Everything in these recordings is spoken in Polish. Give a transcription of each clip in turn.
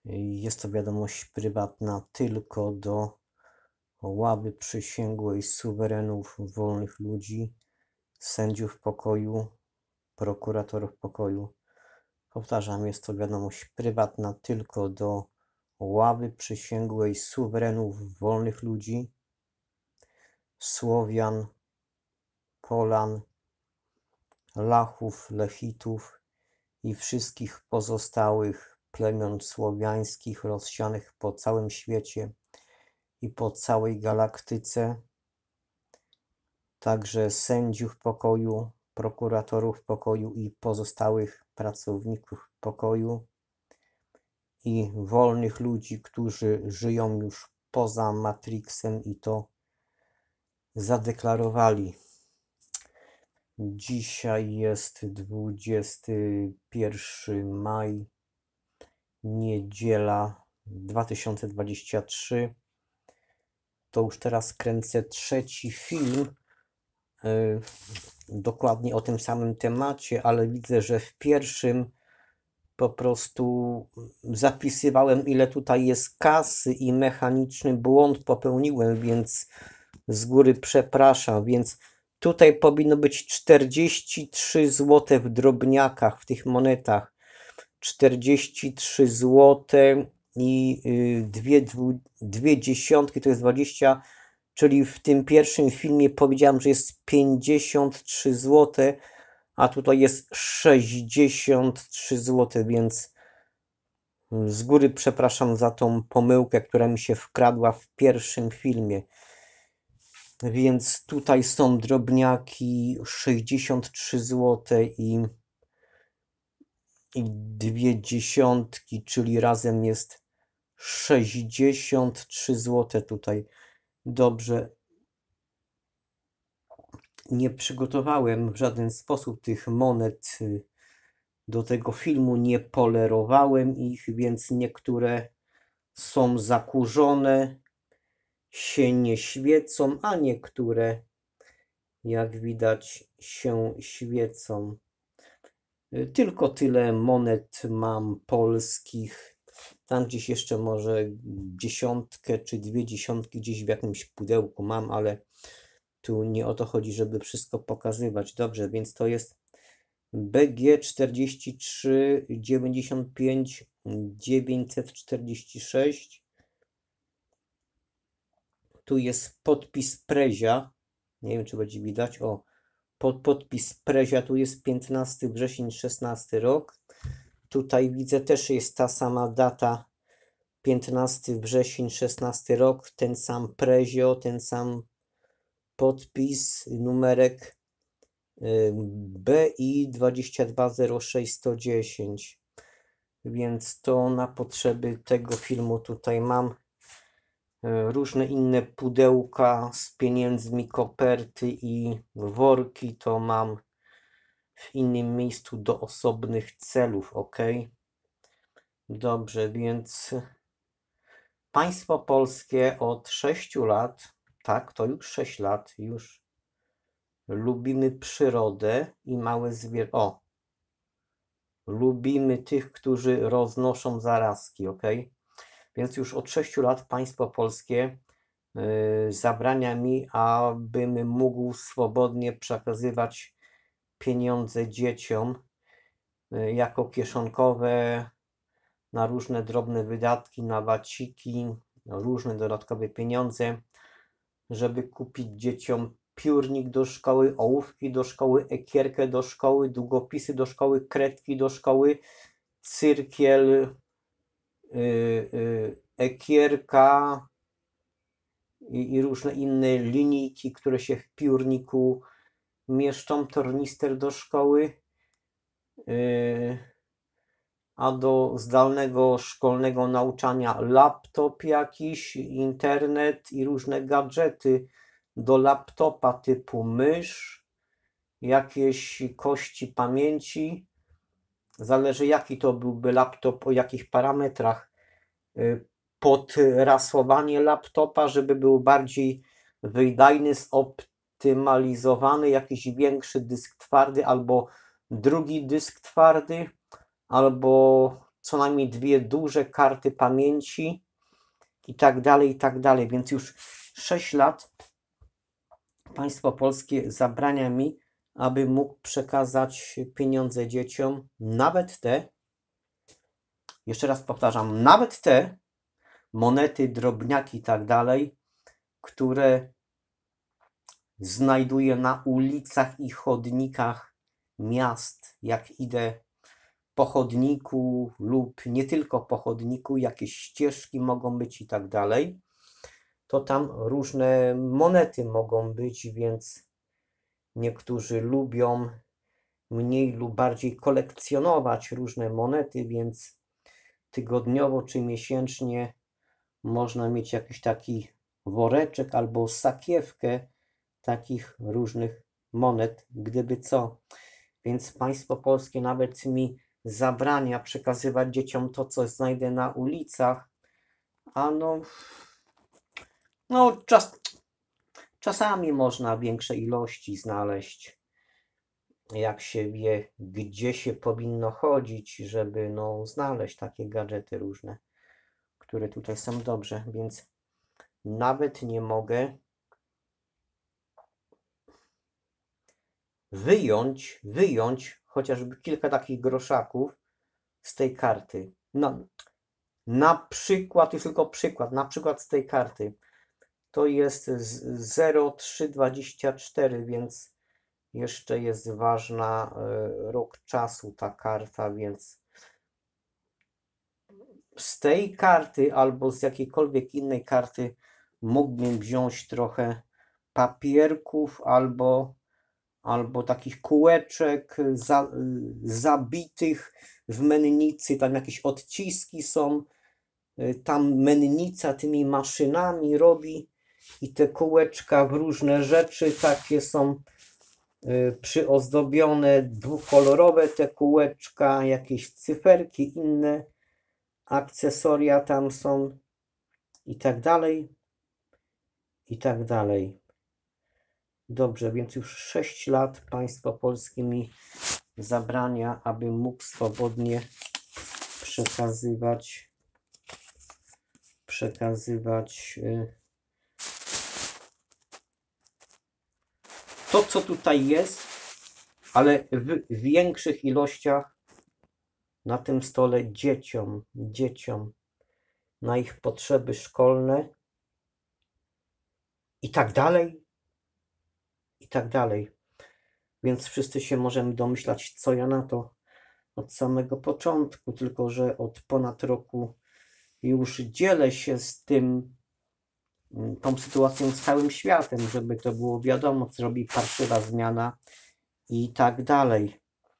Jest to wiadomość prywatna tylko do ławy przysięgłej suwerenów, wolnych ludzi, sędziów pokoju, prokuratorów pokoju. Powtarzam, jest to wiadomość prywatna tylko do ławy przysięgłej suwerenów, wolnych ludzi, Słowian, Polan, Lachów, Lechitów i wszystkich pozostałych plemion słowiańskich rozsianych po całym świecie i po całej galaktyce, także sędziów pokoju, prokuratorów pokoju i pozostałych pracowników pokoju i wolnych ludzi, którzy żyją już poza Matrixem i to zadeklarowali. Dzisiaj jest 21 maj, niedziela 2023. To już teraz kręcę trzeci film, dokładnie o tym samym temacie, ale widzę, że w pierwszym po prostu zapisywałem, ile tutaj jest kasy i mechaniczny błąd popełniłem, więc z góry przepraszam. Więc tutaj powinno być 43 zł w drobniakach, w tych monetach. 43 zł i dwie dziesiątki to jest 20, czyli w tym pierwszym filmie powiedziałem, że jest 53 zł, a tutaj jest 63 zł, więc z góry przepraszam za tą pomyłkę, która mi się wkradła w pierwszym filmie. Więc tutaj są drobniaki 63 zł i dwie dziesiątki, czyli razem jest 63 zł tutaj. Dobrze. Nie przygotowałem w żaden sposób tych monet do tego filmu, nie polerowałem ich, więc niektóre są zakurzone, się nie świecą, a niektóre, jak widać, się świecą. Tylko tyle monet mam polskich. Tam gdzieś jeszcze może dziesiątkę czy dwie dziesiątki gdzieś w jakimś pudełku mam, ale tu nie o to chodzi, żeby wszystko pokazywać. Dobrze, więc to jest BG 43 95 946. Tu jest podpis Prezia. Nie wiem, czy będzie widać. O, podpis Prezia. Tu jest 15 wrzesień 16 rok. Tutaj widzę, też jest ta sama data. 15 wrzesień 16 rok. Ten sam Prezio, ten sam podpis, numerek BI 2206110. Więc to na potrzeby tego filmu tutaj mam różne inne pudełka z pieniędzmi, koperty i worki, to mam w innym miejscu do osobnych celów, ok? Dobrze, więc państwo polskie od 6 lat, tak, to już 6 lat, już lubimy przyrodę i małe zwierzęta. O, lubimy tych, którzy roznoszą zarazki, ok? Więc już od 6 lat państwo polskie zabrania mi, abym mógł swobodnie przekazywać pieniądze dzieciom jako kieszonkowe na różne drobne wydatki, na waciki, różne dodatkowe pieniądze, żeby kupić dzieciom piórnik do szkoły, ołówki do szkoły, ekierkę do szkoły, długopisy do szkoły, kredki do szkoły, cyrkiel, ekierka i różne inne linijki, które się w piórniku mieszczą, tornister do szkoły, a do zdalnego szkolnego nauczania laptop jakiś, internet i różne gadżety do laptopa typu mysz, jakieś kości pamięci, zależy jaki to byłby laptop, o jakich parametrach, podrasowanie laptopa, żeby był bardziej wydajny, zoptymalizowany, jakiś większy dysk twardy albo drugi dysk twardy, albo co najmniej 2 duże karty pamięci i tak dalej, i tak dalej. Więc już 6 lat państwo polskie zabrania mi, aby mógł przekazać pieniądze dzieciom, nawet te, jeszcze raz powtarzam, nawet te monety, drobniaki i tak dalej, które znajduję na ulicach i chodnikach miast, jak idę po chodniku lub nie tylko po chodniku, jakieś ścieżki mogą być i tak dalej, to tam różne monety mogą być, więc niektórzy lubią mniej lub bardziej kolekcjonować różne monety, więc tygodniowo czy miesięcznie można mieć jakiś taki woreczek albo sakiewkę takich różnych monet, gdyby co. Więc państwo polskie nawet mi zabrania przekazywać dzieciom to, co znajdę na ulicach, a czasami można większe ilości znaleźć, jak się wie, gdzie się powinno chodzić, żeby znaleźć takie gadżety różne, które tutaj są dobrze, więc nawet nie mogę wyjąć chociażby kilka takich groszaków z tej karty. Na przykład, już tylko przykład, na przykład z tej karty. To jest 0324, więc jeszcze jest ważna rok czasu ta karta, więc z tej karty albo z jakiejkolwiek innej karty mógłbym wziąć trochę papierków albo takich kółeczek zabitych w mennicy, tam jakieś odciski są, tam mennica tymi maszynami robi i te kółeczka w różne rzeczy takie są przyozdobione, dwukolorowe te kółeczka, jakieś cyferki, inne akcesoria tam są i tak dalej, i tak dalej. Dobrze, więc już 6 lat państwo polskie mi zabrania, abym mógł swobodnie przekazywać to, co tutaj jest, ale w większych ilościach na tym stole dzieciom na ich potrzeby szkolne i tak dalej, i tak dalej. Więc wszyscy się możemy domyślać, co ja na to od samego początku, tylko że od ponad roku już dzielę się z tą sytuacją z całym światem, żeby to było wiadomo, co robi parszywa zmiana i tak dalej.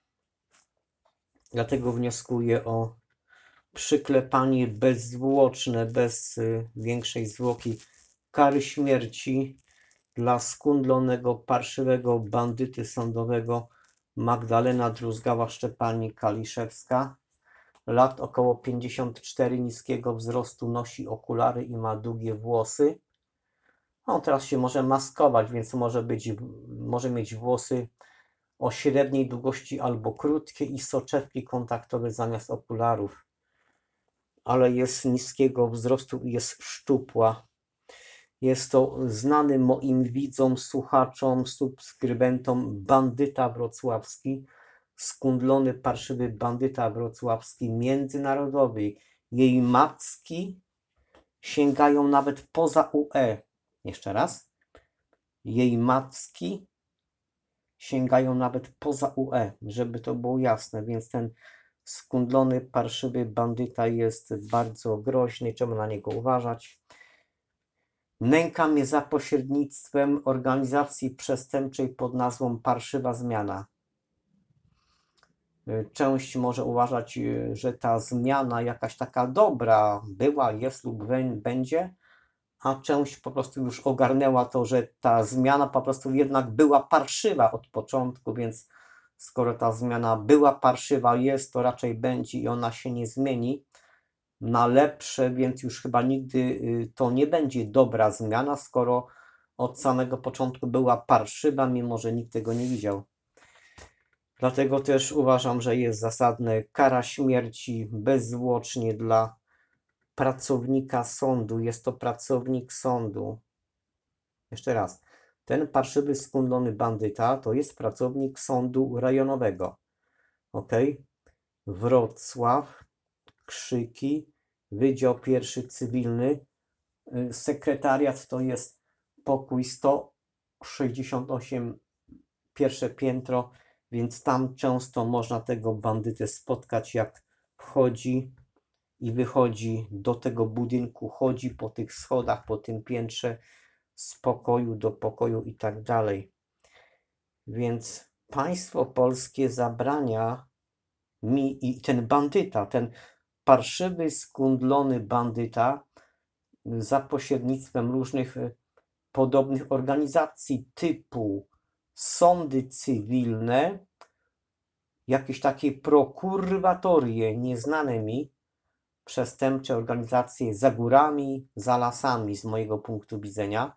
Dlatego wnioskuję o przyklepanie bezzwłoczne, bez większej zwłoki kary śmierci dla skundlonego, parszywego bandyty sądowego Magdalena Druzgała-Szczepanik-Kaliszewska. Lat około 54, niskiego wzrostu, nosi okulary i ma długie włosy. On teraz się może maskować, więc może mieć włosy o średniej długości albo krótkie i soczewki kontaktowe zamiast okularów. Ale jest niskiego wzrostu i jest szczupła. Jest to znany moim widzom, słuchaczom, subskrybentom bandyta wrocławski, skundlony, parszywy bandyta wrocławski, międzynarodowy. Jej macki sięgają nawet poza UE. Jeszcze raz. Jej macki sięgają nawet poza UE, żeby to było jasne, więc ten skundlony, parszywy bandyta jest bardzo groźny, trzeba na niego uważać. Nęka mnie za pośrednictwem organizacji przestępczej pod nazwą Parszywa Zmiana. Część może uważać, że ta zmiana jakaś taka dobra była, jest lub będzie, a część po prostu już ogarnęła to, że ta zmiana po prostu jednak była parszywa od początku, więc skoro ta zmiana była parszywa, jest, to raczej będzie i ona się nie zmieni na lepsze, więc już chyba nigdy to nie będzie dobra zmiana, skoro od samego początku była parszywa, mimo że nikt tego nie widział. Dlatego też uważam, że jest zasadne kara śmierci bezzwłocznie dla pracownika sądu. Jest to pracownik sądu. Jeszcze raz. Ten parszywy, skundlony bandyta to jest pracownik sądu rejonowego. Ok? Wrocław, Krzyki, Wydział I Cywilny. Sekretariat to jest pokój 168, pierwsze piętro, więc tam często można tego bandytę spotkać, jak wchodzi i wychodzi do tego budynku, chodzi po tych schodach, po tym piętrze, z pokoju do pokoju i tak dalej. Więc państwo polskie zabrania mi i ten bandyta, ten parszywy, skundlony bandyta za pośrednictwem różnych podobnych organizacji typu sądy cywilne, jakieś takie prokuratorie nieznane mi, przestępcze organizacje za górami, za lasami z mojego punktu widzenia.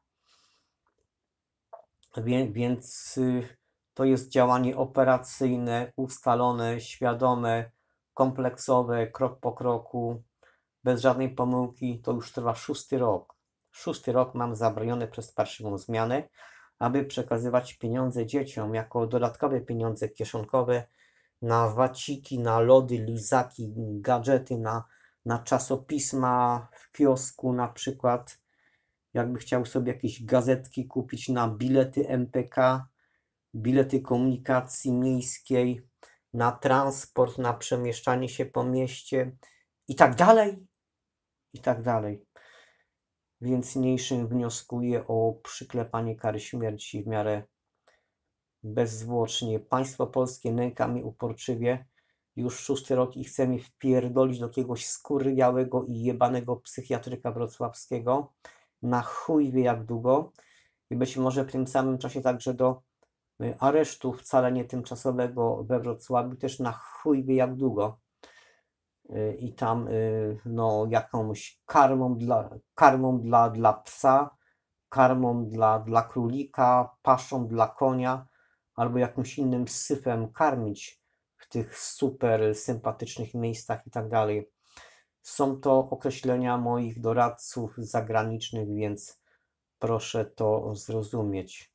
Więc to jest działanie operacyjne, ustalone, świadome, kompleksowe, krok po kroku, bez żadnej pomyłki. To już trwa 6. rok. 6. rok mam zabronione przez parszywą zmianę, aby przekazywać pieniądze dzieciom jako dodatkowe pieniądze kieszonkowe na waciki, na lody, lizaki, gadżety, na czasopisma w kiosku na przykład. Jakby chciał sobie jakieś gazetki kupić, na bilety MPK, bilety komunikacji miejskiej, na transport, na przemieszczanie się po mieście i tak dalej, i tak dalej. Więc niniejszym wnioskuję o przyklepanie kary śmierci w miarę bezzwłocznie. Państwo polskie nęka mnie uporczywie już 6. rok i chce mnie wpierdolić do jakiegoś skurwiałego i jebanego psychiatryka wrocławskiego na chuj wie jak długo i być może w tym samym czasie także do aresztu wcale nie tymczasowego we Wrocławiu też na chuj wie jak długo i tam no jakąś karmą dla psa, karmą dla królika, paszą dla konia albo jakimś innym syfem karmić w tych super sympatycznych miejscach i tak dalej. Są to określenia moich doradców zagranicznych, więc proszę to zrozumieć.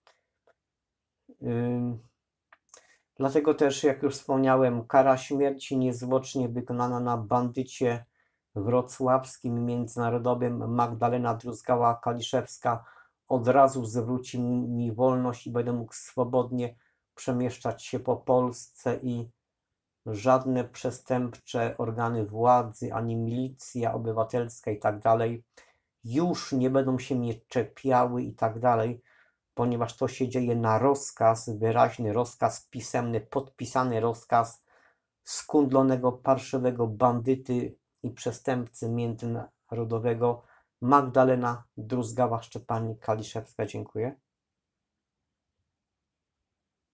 Dlatego też, jak już wspomniałem, kara śmierci niezwłocznie wykonana na bandycie wrocławskim i międzynarodowym Magdalena Druzgała-Kaliszewska od razu zwróci mi wolność i będę mógł swobodnie przemieszczać się po Polsce i żadne przestępcze organy władzy, ani milicja obywatelska i tak dalej już nie będą się mnie czepiały i tak dalej, ponieważ to się dzieje na rozkaz, wyraźny rozkaz pisemny, podpisany rozkaz skundlonego, parszywego bandyty i przestępcy międzynarodowego Magdalena Druzgała-Kaliszewska. Dziękuję.